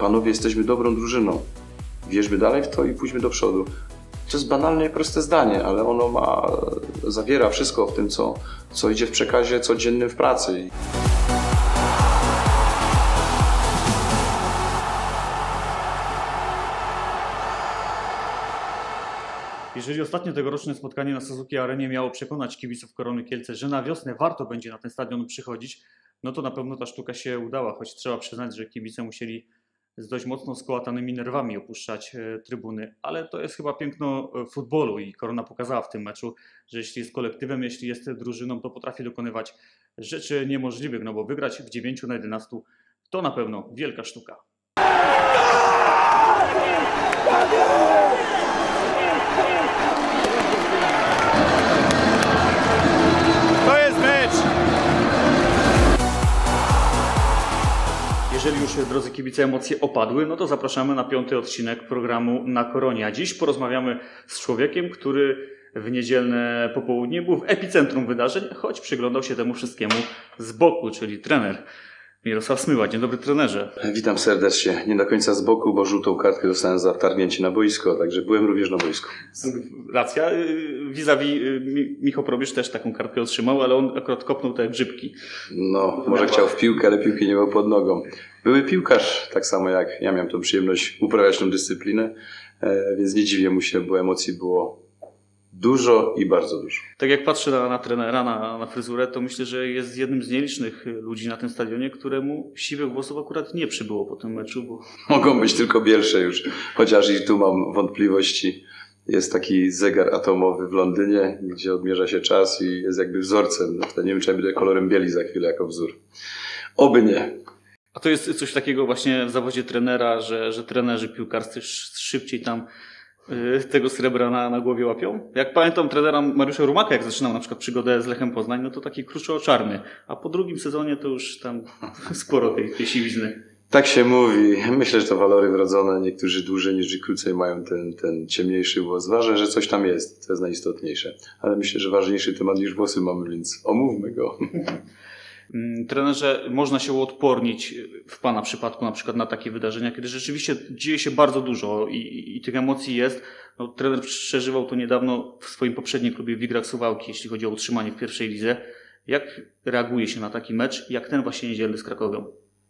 panowie, jesteśmy dobrą drużyną, wierzmy dalej w to i pójdźmy do przodu. To jest banalne i proste zdanie, ale ono zawiera wszystko w tym, co idzie w przekazie codziennym w pracy. Jeżeli ostatnie tegoroczne spotkanie na Suzuki Arenie miało przekonać kibiców Korony Kielce, że na wiosnę warto będzie na ten stadion przychodzić, no to na pewno ta sztuka się udała, choć trzeba przyznać, że kibice musieli z dość mocno skołatanymi nerwami opuszczać trybuny. Ale to jest chyba piękno futbolu i Korona pokazała w tym meczu, że jeśli jest kolektywem, jeśli jest drużyną, to potrafi dokonywać rzeczy niemożliwych, no bo wygrać w 9 na 11 to na pewno wielka sztuka. Jeżeli już, drodzy kibice, emocje opadły, no to zapraszamy na 5. odcinek programu Na Koronie. A dziś porozmawiamy z człowiekiem, który w niedzielne popołudnie był w epicentrum wydarzeń, choć przyglądał się temu wszystkiemu z boku, czyli trener Mirosław Smyła. Dzień dobry, trenerze. Witam serdecznie. Nie do końca z boku, bo żółtą kartkę dostałem za wtargnięcie na boisko, także byłem również na boisku. Racja. Vis-a-vis Michał Probierz też taką kartkę otrzymał, ale on akurat kopnął te grzybki. No, może chciał w piłkę, ale piłki nie miał pod nogą. Były piłkarz, tak samo jak ja miałem tą przyjemność uprawiać tą dyscyplinę, więc nie dziwię mu się, bo emocji było dużo i bardzo dużo. Tak jak patrzę na trenera, na fryzurę, to myślę, że jest jednym z nielicznych ludzi na tym stadionie, któremu siwych włosów akurat nie przybyło po tym meczu. Bo... Mogą być tylko bielsze już, chociaż i tu mam wątpliwości. Jest taki zegar atomowy w Londynie, gdzie odmierza się czas i jest jakby wzorcem. Nie wiem, czy ja będę kolorem bieli za chwilę jako wzór. Oby nie. A to jest coś takiego właśnie w zawodzie trenera, że trenerzy piłkarscy szybciej tam tego srebra na głowie łapią. Jak pamiętam trenera Mariusza Rumaka, jak zaczynał na przykład przygodę z Lechem Poznań, no to taki kruczo-czarny. A po drugim sezonie to już tam sporo tej siwizny. Tak się mówi. Myślę, że to walory wrodzone. Niektórzy dłużej niż krócej mają ten ciemniejszy włos. Ważne, że coś tam jest. To jest najistotniejsze. Ale myślę, że ważniejszy temat niż włosy mamy, więc omówmy go. Trenerze, można się uodpornić w Pana przypadku na przykład na takie wydarzenia, kiedy rzeczywiście dzieje się bardzo dużo i tych emocji jest. No, trener przeżywał to niedawno w swoim poprzednim klubie Wigrach Suwałki, jeśli chodzi o utrzymanie w pierwszej lidze. Jak reaguje się na taki mecz, jak ten właśnie niedzielny z Krakowią?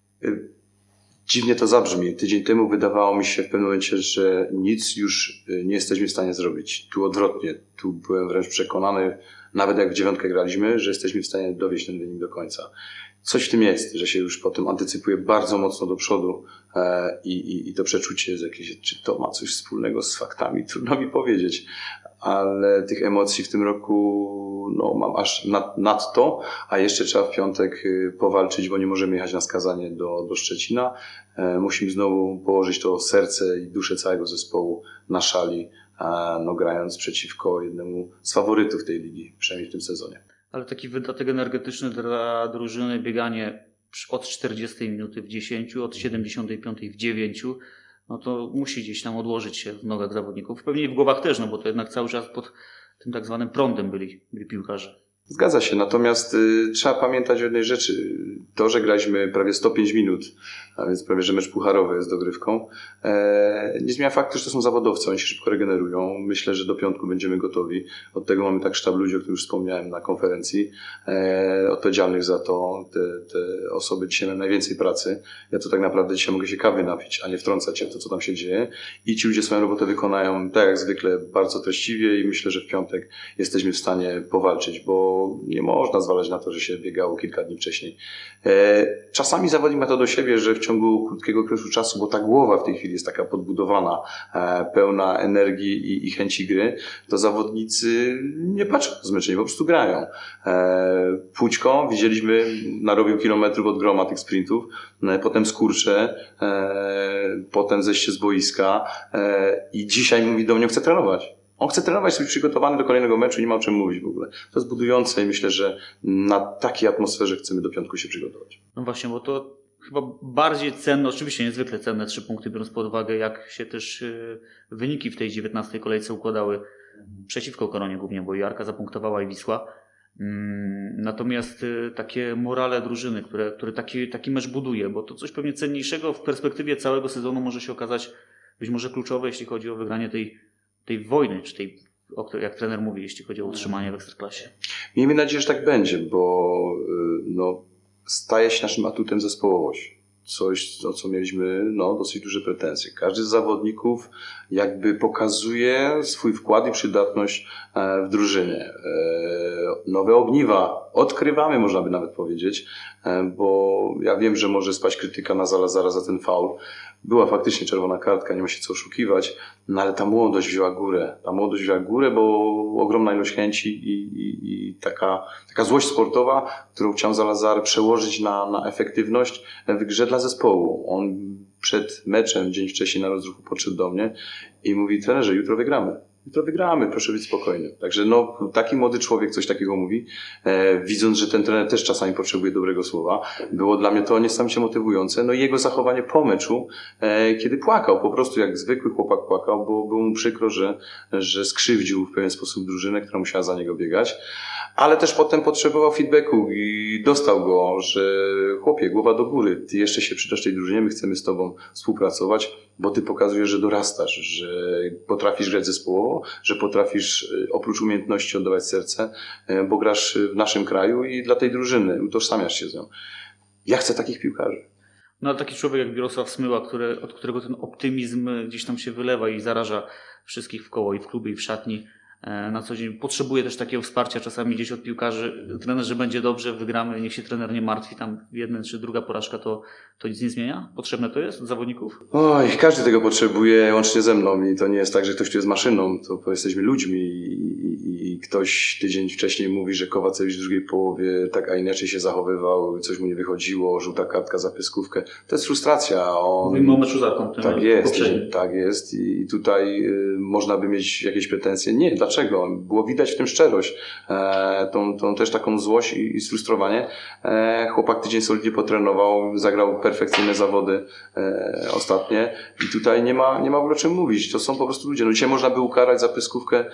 Dziwnie to zabrzmi. Tydzień temu wydawało mi się w pewnym momencie, że nic już nie jesteśmy w stanie zrobić. Tu odwrotnie. Tu byłem wręcz przekonany, nawet jak w 9 graliśmy, że jesteśmy w stanie dowieść ten wynik do końca. Coś w tym jest, że się już po tym antycypuje bardzo mocno do przodu i to przeczucie jest jakieś, czy to ma coś wspólnego z faktami, trudno mi powiedzieć. Ale tych emocji w tym roku mam aż nadto, a jeszcze trzeba w piątek powalczyć, bo nie możemy jechać na skazanie do Szczecina. Musimy znowu położyć to serce i duszę całego zespołu na szali, grając przeciwko jednemu z faworytów tej ligi, przynajmniej w tym sezonie. Ale taki wydatek energetyczny dla drużyny, bieganie od 40 minuty w 10, od 75 w 9, no to musi gdzieś tam odłożyć się w nogach zawodników. Pewnie i w głowach też, no bo to jednak cały czas pod tym tak zwanym prądem byli piłkarze. Zgadza się, natomiast trzeba pamiętać o jednej rzeczy. To, że graliśmy prawie 105 minut, a więc prawie, że mecz pucharowy jest dogrywką, nie zmienia faktu, że to są zawodowcy, oni się szybko regenerują. Myślę, że do piątku będziemy gotowi. Od tego mamy tak sztab ludzi, o których już wspomniałem na konferencji, odpowiedzialnych za to. Te osoby dzisiaj mają najwięcej pracy. Ja to tak naprawdę dzisiaj mogę się kawy napić, a nie wtrącać się w to, co tam się dzieje. I ci ludzie swoją robotę wykonają tak jak zwykle bardzo treściwie i myślę, że w piątek jesteśmy w stanie powalczyć, bo nie można zwalać na to, że się biegało kilka dni wcześniej. Czasami zawodnik ma to do siebie, że w ciągu krótkiego okresu czasu, bo ta głowa w tej chwili jest taka podbudowana, pełna energii i chęci gry, to zawodnicy nie patrzą na zmęczenie, po prostu grają. Pućko widzieliśmy, narobił kilometrów od groma tych sprintów, potem skurcze, potem zejście z boiska i dzisiaj mówi do mnie, chce trenować. On chce trenować, być przygotowany do kolejnego meczu, nie ma o czym mówić w ogóle. To jest budujące i myślę, że na takiej atmosferze chcemy do piątku się przygotować. No właśnie, bo to chyba bardziej cenne, oczywiście niezwykle cenne 3 punkty, biorąc pod uwagę, jak się też wyniki w tej 19 kolejce układały przeciwko Koronie głównie, bo i Arka zapunktowała i Wisła. Natomiast takie morale drużyny, które taki mecz buduje, bo to coś pewnie cenniejszego w perspektywie całego sezonu może się okazać być może kluczowe, jeśli chodzi o wygranie tej wojny, czy jak trener mówi, jeśli chodzi o utrzymanie w Ekstraklasie. Miejmy nadzieję, że tak będzie, bo staje się naszym atutem zespołowość. Coś, o co mieliśmy dosyć duże pretensje. Każdy z zawodników jakby pokazuje swój wkład i przydatność w drużynie. Nowe ogniwa odkrywamy, można by nawet powiedzieć, bo ja wiem, że może spaść krytyka na Zalazara za ten faul. Była faktycznie czerwona kartka, nie ma się co oszukiwać, ale ta młodość wzięła górę. Ta młodość wzięła górę, bo ogromna ilość chęci i taka złość sportowa, którą chciał Zalazar przełożyć na efektywność w grze dla zespołu. On przed meczem, dzień wcześniej na rozruchu podszedł do mnie i mówi: trenerze, jutro wygramy. Jutro wygramy, proszę być spokojny. Także taki młody człowiek coś takiego mówi, widząc, że ten trener też czasami potrzebuje dobrego słowa. Było dla mnie to niesamowicie motywujące. I jego zachowanie po meczu, kiedy płakał, po prostu jak zwykły chłopak płakał, bo było mu przykro, że skrzywdził w pewien sposób drużynę, która musiała za niego biegać. Ale też potem potrzebował feedbacku i dostał go, że chłopie, głowa do góry, ty jeszcze się przydasz tej drużynie, my chcemy z tobą współpracować, bo ty pokazujesz, że dorastasz, że potrafisz grać zespołowo, że potrafisz oprócz umiejętności oddawać serce, bo grasz w naszym kraju i dla tej drużyny utożsamiasz się z nią. Ja chcę takich piłkarzy. No ale taki człowiek jak Mirosław Smyła, od którego ten optymizm gdzieś tam się wylewa i zaraża wszystkich wkoło i w klubie i w szatni na co dzień, potrzebuje też takiego wsparcia czasami gdzieś od piłkarzy. Trenerze, będzie dobrze, wygramy, niech się trener nie martwi, tam jedna czy druga porażka to nic nie zmienia? Potrzebne to jest od zawodników? Oj, każdy tego potrzebuje, łącznie ze mną, i to nie jest tak, że ktoś tu jest maszyną, to jesteśmy ludźmi i ktoś tydzień wcześniej mówi, że Kowacewicz w drugiej połowie tak a inaczej się zachowywał, coś mu nie wychodziło, żółta kartka za pyskówkę. To jest frustracja. Mówimy o meczu z Arką. Tak jest i tutaj można by mieć jakieś pretensje. Nie, dlaczego? Było widać w tym szczerość, tą też taką złość i sfrustrowanie. Chłopak tydzień solidnie potrenował, zagrał perfekcyjne zawody ostatnie i tutaj nie ma w ogóle o czym mówić. To są po prostu ludzie. Dzisiaj można by ukarać za pyskówkę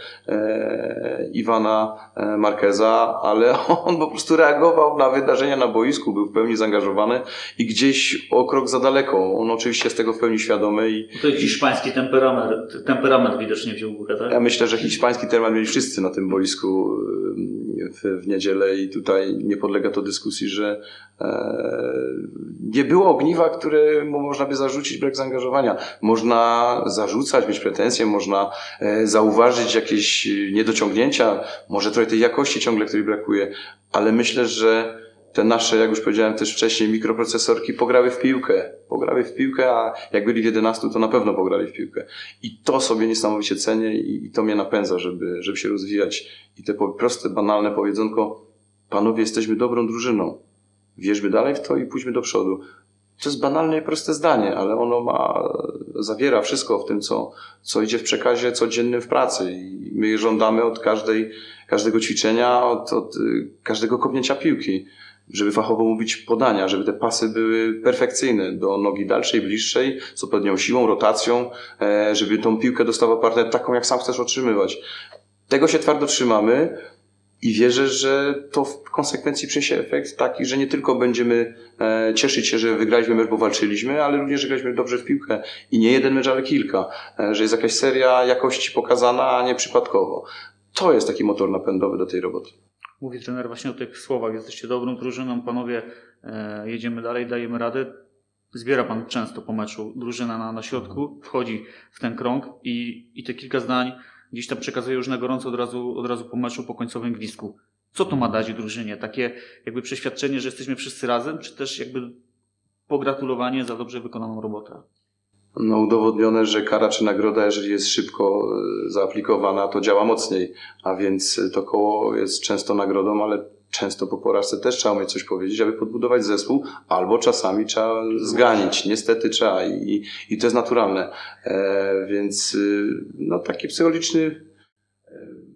Iwana Marqueza, ale on po prostu reagował na wydarzenia na boisku, był w pełni zaangażowany i gdzieś o krok za daleko. On oczywiście jest tego w pełni świadomy. To jest hiszpański temperament widocznie wziął górę, tak? Ja myślę, że hiszpański temperament mieli wszyscy na tym boisku w niedzielę i tutaj nie podlega to dyskusji, że nie było ogniwa, któremu można by zarzucić brak zaangażowania. Można zarzucać, mieć pretensje, można zauważyć jakieś niedociągnięcia, może trochę tej jakości ciągle, której brakuje, ale myślę, że te nasze, jak już powiedziałem też wcześniej, mikroprocesorki pograły w piłkę, a jak byli w 11, to na pewno pograli w piłkę. I to sobie niesamowicie cenię i to mnie napędza, żeby się rozwijać. I te proste, banalne powiedzonko: panowie, jesteśmy dobrą drużyną. Wierzmy dalej w to i pójdźmy do przodu. To jest banalne i proste zdanie, ale ono zawiera wszystko w tym, co idzie w przekazie codziennym w pracy. I my żądamy od każdego ćwiczenia, od każdego kopnięcia piłki, żeby fachowo mówić podania, żeby te pasy były perfekcyjne do nogi dalszej, bliższej, z odpowiednią siłą, rotacją, żeby tą piłkę dostawał partner taką, jak sam chcesz otrzymywać. Tego się twardo trzymamy i wierzę, że to w konsekwencji przyniesie efekt taki, że nie tylko będziemy cieszyć się, że wygraliśmy mecz, bo walczyliśmy, ale również, że graliśmy dobrze w piłkę i nie jeden mecz, ale kilka, że jest jakaś seria jakości pokazana, a nie przypadkowo. To jest taki motor napędowy do tej roboty. Mówi trener właśnie o tych słowach: jesteście dobrą drużyną, panowie, jedziemy dalej, dajemy radę. Zbiera pan często po meczu drużyna na środku, wchodzi w ten krąg i te kilka zdań gdzieś tam przekazuje już na gorąco od razu po meczu, po końcowym gwizdku. Co to ma dać drużynie? Takie jakby przeświadczenie, że jesteśmy wszyscy razem, czy też jakby pogratulowanie za dobrze wykonaną robotę? Udowodnione, że kara czy nagroda, jeżeli jest szybko zaaplikowana, to działa mocniej, a więc to koło jest często nagrodą, ale często po porażce też trzeba mieć coś powiedzieć, aby podbudować zespół, albo czasami trzeba zganić. Niestety trzeba i to jest naturalne. Więc taki psychologiczny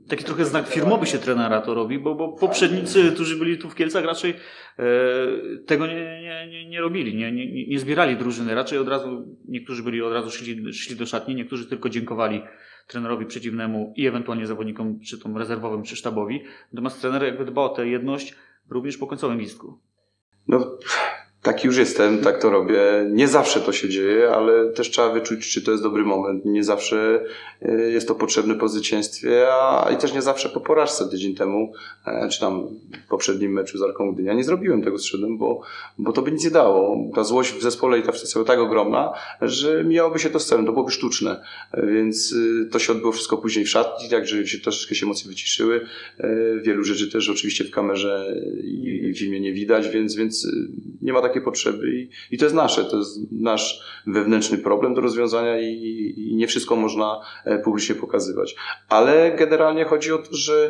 taki trochę znak firmowy się trenera to robi, bo poprzednicy, którzy byli tu w Kielcach, raczej tego nie robili, nie zbierali drużyny. Raczej od razu, niektórzy byli od razu szli do szatni, niektórzy tylko dziękowali trenerowi przeciwnemu i ewentualnie zawodnikom, czy tą rezerwowym, czy sztabowi. Natomiast trener jakby dba o tę jedność również po końcowym gwizdku. No, taki już jestem, tak to robię. Nie zawsze to się dzieje, ale też trzeba wyczuć, czy to jest dobry moment. Nie zawsze jest to potrzebne po zwycięstwie, i też nie zawsze po porażce tydzień temu, czy tam w poprzednim meczu z Arką Gdynia. Nie zrobiłem tego z Szydem, bo to by nic nie dało. Ta złość w zespole i ta frustracja była tak ogromna, że mijałoby się to z celem, to byłoby sztuczne. Więc to się odbyło wszystko później w szatni, tak, że troszeczkę się emocje wyciszyły. Wielu rzeczy też oczywiście w kamerze i w filmie nie widać, więc nie ma takiej potrzeby i to jest nasze, to jest nasz wewnętrzny problem do rozwiązania i nie wszystko można publicznie pokazywać. Ale generalnie chodzi o to, że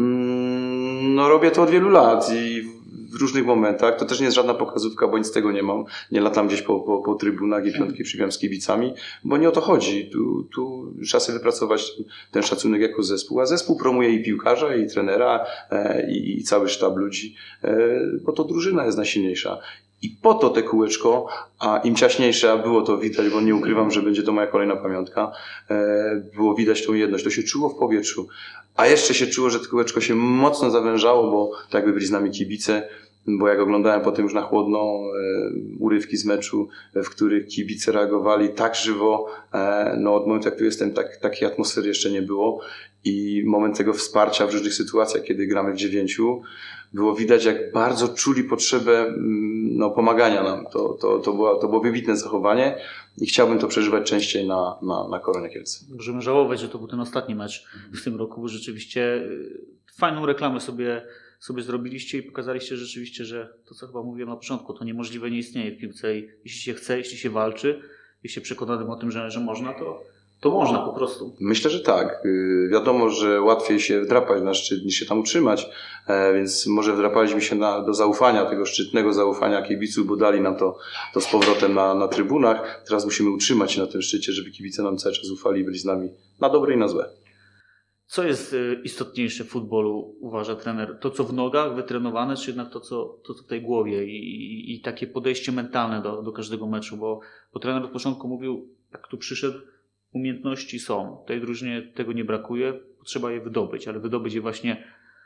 robię to od wielu lat i w różnych momentach. To też nie jest żadna pokazówka, bo nic z tego nie mam. Nie latam gdzieś po trybunach i piątki przybijam z kibicami, bo nie o to chodzi. Tu trzeba sobie wypracować ten szacunek jako zespół, a zespół promuje i piłkarza, i trenera, i cały sztab ludzi, bo to drużyna jest najsilniejsza. I po to te kółeczko, a im ciaśniejsze, a było to widać, bo nie ukrywam, że będzie to moja kolejna pamiątka, było widać tą jedność, to się czuło w powietrzu. A jeszcze się czuło, że to kółeczko się mocno zawężało, bo tak jakby byli z nami kibice, bo jak oglądałem potem już na chłodno urywki z meczu, w których kibice reagowali tak żywo, od momentu jak tu jestem, takiej atmosfery jeszcze nie było i moment tego wsparcia w różnych sytuacjach, kiedy gramy w 9, było widać, jak bardzo czuli potrzebę pomagania nam. To było wybitne zachowanie i chciałbym to przeżywać częściej na Koronie Kielce. Możemy żałować, że to był ten ostatni mecz w tym roku, bo rzeczywiście fajną reklamę sobie zrobiliście i pokazaliście rzeczywiście, że to, co chyba mówiłem na początku, to niemożliwe nie istnieje w piłce i jeśli się chce, jeśli się walczy, jeśli się przekonanym o tym, że można, to można po prostu. Myślę, że tak. Wiadomo, że łatwiej się wdrapać na szczyt niż się tam utrzymać, więc może wdrapaliśmy się do zaufania, tego szczytnego zaufania kibiców, bo dali nam to z powrotem na trybunach. Teraz musimy utrzymać się na tym szczycie, żeby kibice nam cały czas ufali i byli z nami na dobre i na złe. Co jest istotniejsze w futbolu, uważa trener? To, co w nogach, wytrenowane, czy jednak to, co w tej głowie i takie podejście mentalne do każdego meczu? Bo trener od początku mówił, jak tu przyszedł, umiejętności są. Tej drużynie tego nie brakuje, trzeba je wydobyć, ale wydobyć je właśnie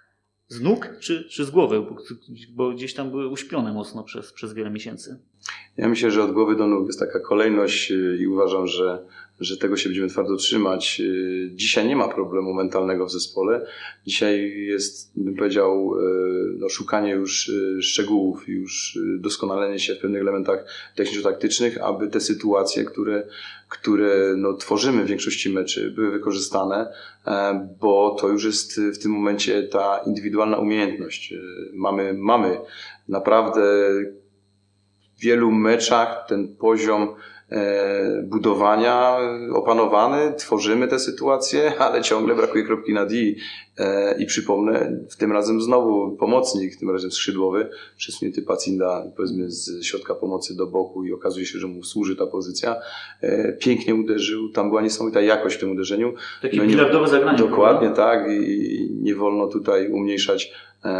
z nóg czy z głowy, bo gdzieś tam były uśpione mocno przez wiele miesięcy. Ja myślę, że od głowy do nóg jest taka kolejność i uważam, że tego się będziemy twardo trzymać. Dzisiaj nie ma problemu mentalnego w zespole. Dzisiaj jest, bym powiedział, szukanie już szczegółów, już doskonalenie się w pewnych elementach techniczno-taktycznych, aby te sytuacje, które tworzymy w większości meczy, były wykorzystane, bo to już jest w tym momencie ta indywidualna umiejętność. Mamy naprawdę w wielu meczach ten poziom budowania opanowany, tworzymy te sytuacje, ale ciągle brakuje kropki nad i. I przypomnę, w tym razem znowu pomocnik, tym razem skrzydłowy, przesunięty Pacinda, powiedzmy z środka pomocy do boku i okazuje się, że mu służy ta pozycja. Pięknie uderzył, tam była niesamowita jakość w tym uderzeniu. Takie bilardowe zagranie. Dokładnie, tak, i nie wolno tutaj umniejszać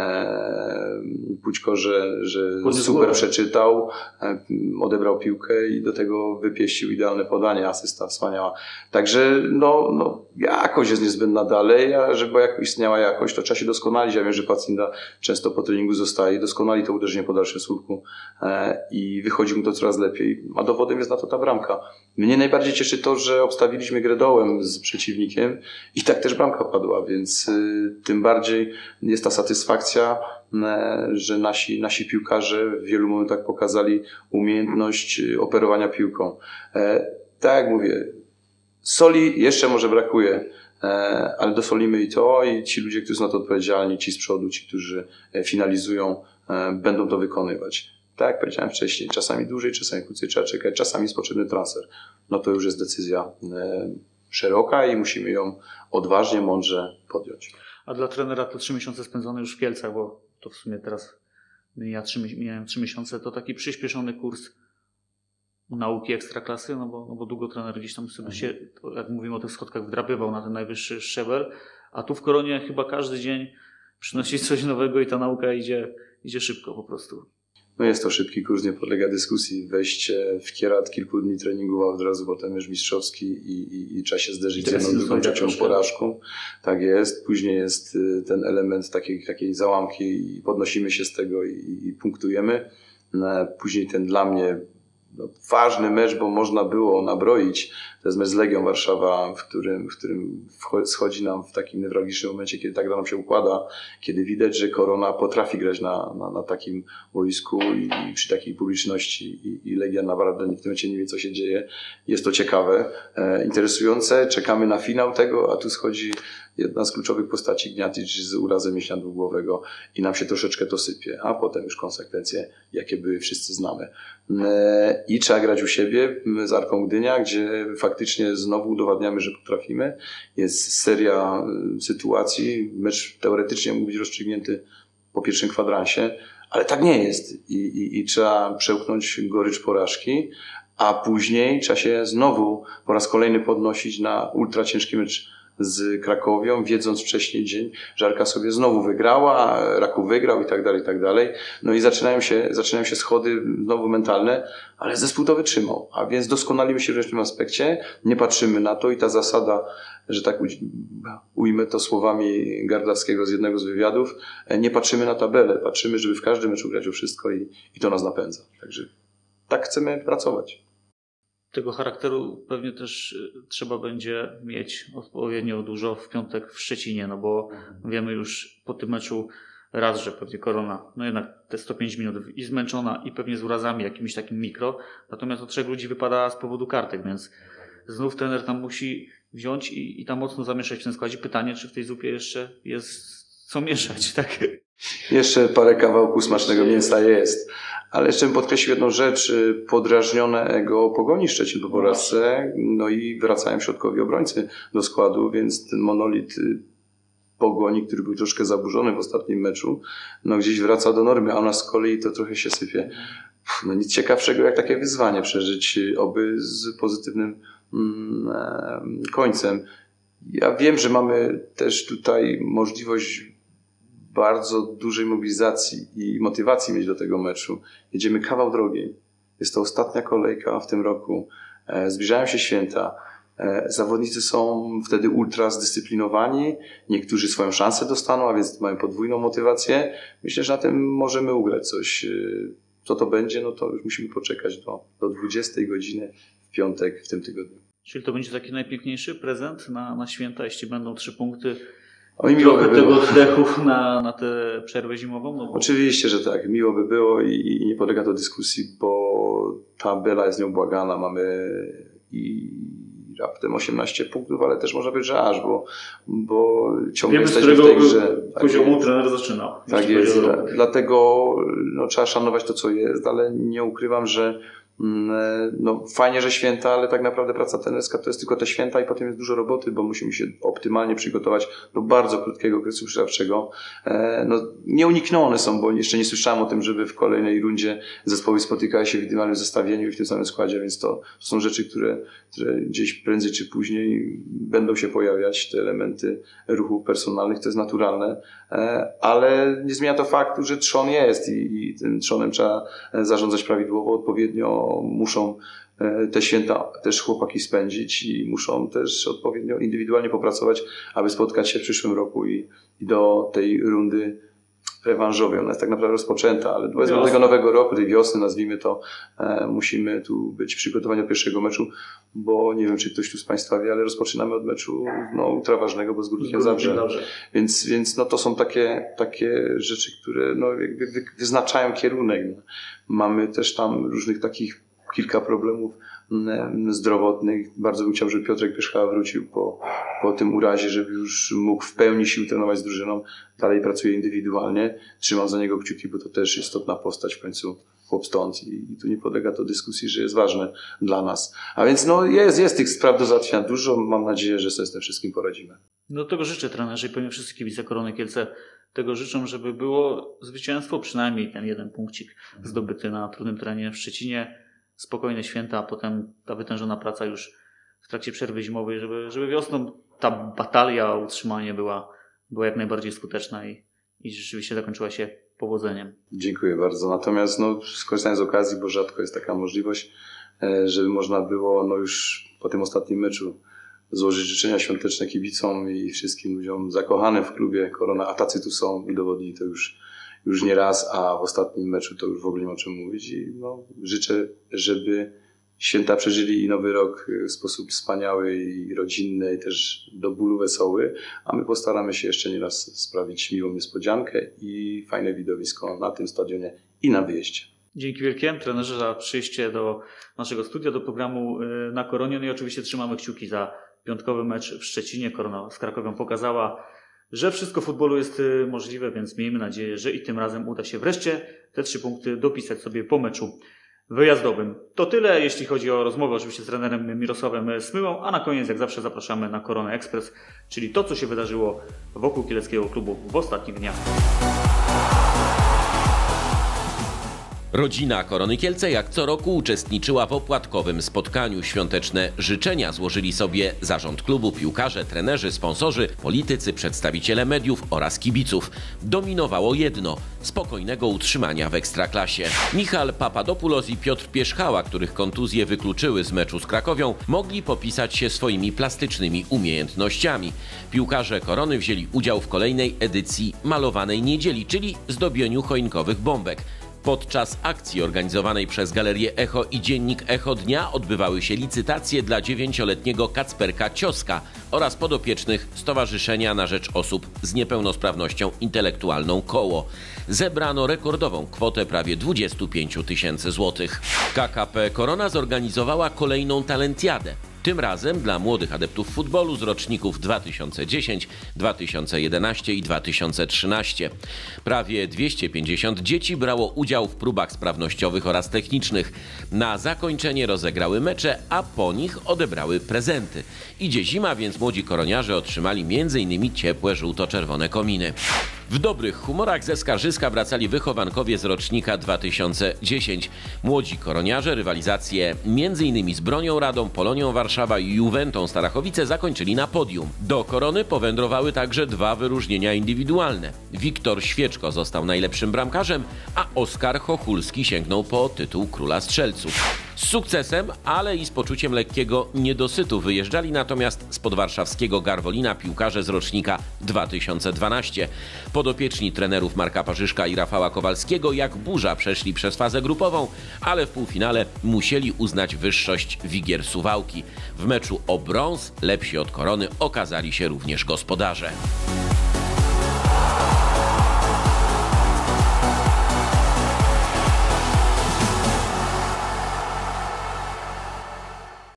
Pućko, że super przeczytał, odebrał piłkę i do tego wypieścił idealne podanie, asysta wspaniała. Także jakość jest niezbędna dalej, a żeby istniała jakość, to trzeba się doskonalić. Ja wiem, że Pacinda często po treningu zostaje, doskonali to uderzenie po dalszym słupku i wychodzi mu to coraz lepiej, a dowodem jest na to ta bramka. Mnie najbardziej cieszy to, że obstawiliśmy grę dołem z przeciwnikiem i tak też bramka padła, więc tym bardziej jest ta satysfakcja, że nasi piłkarze w wielu momentach pokazali umiejętność operowania piłką. Tak jak mówię, soli jeszcze może brakuje, ale dosolimy i ci ludzie, którzy są na to odpowiedzialni, ci z przodu, ci, którzy finalizują, będą to wykonywać. Tak jak powiedziałem wcześniej, czasami dłużej, czasami krócej trzeba czekać, czasami jest potrzebny transfer. To już jest decyzja szeroka i musimy ją odważnie, mądrze podjąć. A dla trenera te 3 miesiące spędzone już w Kielcach, bo to w sumie teraz mijają 3 miesiące, to taki przyspieszony kurs nauki ekstraklasy, bo długo trener gdzieś tam sobie się, jak mówimy o tych schodkach, wdrapywał na ten najwyższy szczebel, A tu w Koronie chyba każdy dzień przynosi coś nowego i ta nauka idzie szybko po prostu. No jest to szybki kurs, nie podlega dyskusji. Wejście w kierat, kilku dni treningu, a od razu potem już mistrzowski i trzeba się zderzyć z jedną, drugą, trzecią porażką. Tak jest. Później jest ten element takiej załamki i podnosimy się z tego i punktujemy. Później ten dla mnie ważny mecz, bo można było nabroić. To jest mecz z Legią Warszawa, w którym schodzi nam w takim newralgicznym momencie, kiedy ta gra nam się układa, kiedy widać, że Korona potrafi grać na takim boisku i przy takiej publiczności i Legia naprawdę w tym momencie nie wie, co się dzieje. Jest to ciekawe, interesujące. Czekamy na finał tego, a tu schodzi jedna z kluczowych postaci, Gniatic, z urazem mięśnia dwugłowego i nam się troszeczkę to sypie, a potem już konsekwencje, jakie były, wszyscy znamy. I trzeba grać u siebie z Arką Gdynia, gdzie faktycznie znowu udowadniamy, że potrafimy. Jest seria sytuacji, mecz teoretycznie mógł być rozstrzygnięty po pierwszym kwadransie, ale tak nie jest i trzeba przełknąć gorycz porażki, a później trzeba się znowu po raz kolejny podnosić na ultra ciężki mecz z Krakowią, wiedząc wcześniej dzień, że Arka sobie znowu wygrała, Raków wygrał i tak dalej. No i zaczynają się schody znowu mentalne, ale zespół to wytrzymał. A więc doskonalimy się w tym aspekcie, nie patrzymy na to i ta zasada, że tak ujmę to słowami Gardawskiego z jednego z wywiadów, nie patrzymy na tabelę, patrzymy, żeby w każdym meczu grać o wszystko i to nas napędza. Także tak chcemy pracować. Tego charakteru pewnie też trzeba będzie mieć odpowiednio dużo w piątek w Szczecinie, no bo wiemy już po tym meczu raz, że pewnie Korona, no jednak te 105 minut i zmęczona i pewnie z urazami jakimś takim mikro, natomiast od 3 ludzi wypada z powodu kartek, więc znów trener tam musi wziąć i tam mocno zamieszać w tym składzie. Pytanie, czy w tej zupie jeszcze jest co mieszać, tak? Jeszcze parę kawałków smacznego mięsa jest. Ale jeszcze bym podkreślił jedną rzecz, podrażnione ego Pogoni Szczecin po porażce, no i wracają środkowi obrońcy do składu, więc ten monolit Pogoni, który był troszkę zaburzony w ostatnim meczu, no gdzieś wraca do normy, a u nas z kolei to trochę się sypie. No nic ciekawszego jak takie wyzwanie przeżyć, oby z pozytywnym końcem. Ja wiem, że mamy też tutaj możliwość bardzo dużej mobilizacji i motywacji mieć do tego meczu. Jedziemy kawał drogi. Jest to ostatnia kolejka w tym roku. Zbliżają się święta. Zawodnicy są wtedy ultra zdyscyplinowani. Niektórzy swoją szansę dostaną, a więc mają podwójną motywację. Myślę, że na tym możemy ugrać coś. Co to będzie, no to już musimy poczekać do 20 godziny w piątek w tym tygodniu. Czyli to będzie taki najpiękniejszy prezent na święta, jeśli będą 3 punkty. Oj, miło by tego było. oddechu na tę przerwę zimową? No bo... Oczywiście, że tak. Miło by było i nie podlega to dyskusji, bo tabela jest nieubłagana. Mamy i raptem 18 punktów, ale też może być, że aż, bo ciągle wiemy, jesteśmy w tej grze. Poziomu trener zaczynał. Tak jest. Dlatego trzeba szanować to, co jest, ale nie ukrywam, że fajnie, że święta, ale tak naprawdę praca trenerska to jest tylko te święta i potem jest dużo roboty, bo musimy się optymalnie przygotować do bardzo krótkiego okresu przygotowawczego. Nieuniknione są, bo jeszcze nie słyszałem o tym, żeby w kolejnej rundzie zespoły spotykały się w idealnym zestawieniu i w tym samym składzie, więc to są rzeczy, które gdzieś prędzej czy później będą się pojawiać, te elementy ruchów personalnych, to jest naturalne, ale nie zmienia to faktu, że trzon jest i tym trzonem trzeba zarządzać prawidłowo, odpowiednio muszą te święta też chłopaki spędzić i muszą też odpowiednio indywidualnie popracować, aby spotkać się w przyszłym roku i do tej rundy rewanżowej. Ona jest tak naprawdę rozpoczęta, ale do tego nowego roku, tej wiosny, nazwijmy to, musimy tu być przygotowani do pierwszego meczu, bo nie wiem, czy ktoś tu z Państwa wie, ale rozpoczynamy od meczu ultra ważnego, bo z Górnikiem Zabrze. Więc to są takie rzeczy, które jakby wyznaczają kierunek. Mamy też tam różnych takich kilka problemów zdrowotnych. Bardzo bym chciał, żeby Piotrek Pyszka wrócił po tym urazie, żeby już mógł w pełni sił trenować z drużyną. Dalej pracuje indywidualnie. Trzymam za niego kciuki, bo to też istotna postać w końcu, chłop stąd i tu nie podlega to dyskusji, że jest ważne dla nas. A więc jest tych spraw do załatwienia dużo. Mam nadzieję, że sobie z tym wszystkim poradzimy. No tego życzę trenerzy i pewnie wszyscy kibice Korony Kielce tego życzą, żeby było zwycięstwo, przynajmniej ten jeden punkcik zdobyty na trudnym terenie w Szczecinie. Spokojne święta, a potem ta wytężona praca już w trakcie przerwy zimowej, żeby wiosną ta batalia o utrzymanie była jak najbardziej skuteczna i rzeczywiście zakończyła się powodzeniem. Dziękuję bardzo. Natomiast skorzystając z okazji, bo rzadko jest taka możliwość, żeby można było już po tym ostatnim meczu złożyć życzenia świąteczne kibicom i wszystkim ludziom zakochanym w klubie Korona, a tacy tu są, udowodnili to już nie raz, a w ostatnim meczu to już w ogóle nie ma o czym mówić. I życzę, żeby święta przeżyli i nowy rok w sposób wspaniały i rodzinny i też do bólu wesoły, a my postaramy się jeszcze nieraz sprawić miłą niespodziankę i fajne widowisko na tym stadionie i na wyjeździe. Dzięki wielkie, trenerze, za przyjście do naszego studia, do programu Na Koronie. No i oczywiście trzymamy kciuki za piątkowy mecz w Szczecinie. Korona z Krakowią pokazała, że wszystko w futbolu jest możliwe, więc miejmy nadzieję, że i tym razem uda się wreszcie te 3 punkty dopisać sobie po meczu wyjazdowym. To tyle, jeśli chodzi o rozmowę oczywiście z trenerem Mirosławem Smyłą, a na koniec jak zawsze zapraszamy na Korona Express, czyli to, co się wydarzyło wokół kieleckiego klubu w ostatnich dniach. Rodzina Korony Kielce jak co roku uczestniczyła w opłatkowym spotkaniu. Świąteczne życzenia złożyli sobie zarząd klubu, piłkarze, trenerzy, sponsorzy, politycy, przedstawiciele mediów oraz kibiców. Dominowało jedno – spokojnego utrzymania w Ekstraklasie. Michal Papadopoulos i Piotr Pierzchała, których kontuzje wykluczyły z meczu z Krakowią, mogli popisać się swoimi plastycznymi umiejętnościami. Piłkarze Korony wzięli udział w kolejnej edycji Malowanej Niedzieli, czyli zdobieniu choinkowych bombek. Podczas akcji organizowanej przez Galerię Echo i Dziennik Echo Dnia odbywały się licytacje dla 9-letniego Kacperka Cioska oraz podopiecznych Stowarzyszenia na Rzecz Osób z Niepełnosprawnością Intelektualną Koło. Zebrano rekordową kwotę prawie 25 000 złotych. KKP Korona zorganizowała kolejną talentjadę. Tym razem dla młodych adeptów futbolu z roczników 2010, 2011 i 2013. Prawie 250 dzieci brało udział w próbach sprawnościowych oraz technicznych. Na zakończenie rozegrały mecze, a po nich odebrały prezenty. Idzie zima, więc młodzi koroniarze otrzymali m.in. ciepłe żółto-czerwone kominy. W dobrych humorach ze Skarżyska wracali wychowankowie z rocznika 2010. Młodzi koroniarze rywalizację m.in. z Bronią Radą, Polonią Warszawa i Juwentą Starachowice zakończyli na podium. Do Korony powędrowały także 2 wyróżnienia indywidualne. Wiktor Świeczko został najlepszym bramkarzem, a Oskar Chochulski sięgnął po tytuł Króla Strzelców. Z sukcesem, ale i z poczuciem lekkiego niedosytu wyjeżdżali natomiast z podwarszawskiego Garwolina piłkarze z rocznika 2012. Podopieczni trenerów Marka Parzyszka i Rafała Kowalskiego jak burza przeszli przez fazę grupową, ale w półfinale musieli uznać wyższość Wigier Suwałki. W meczu o brąz lepsi od Korony okazali się również gospodarze.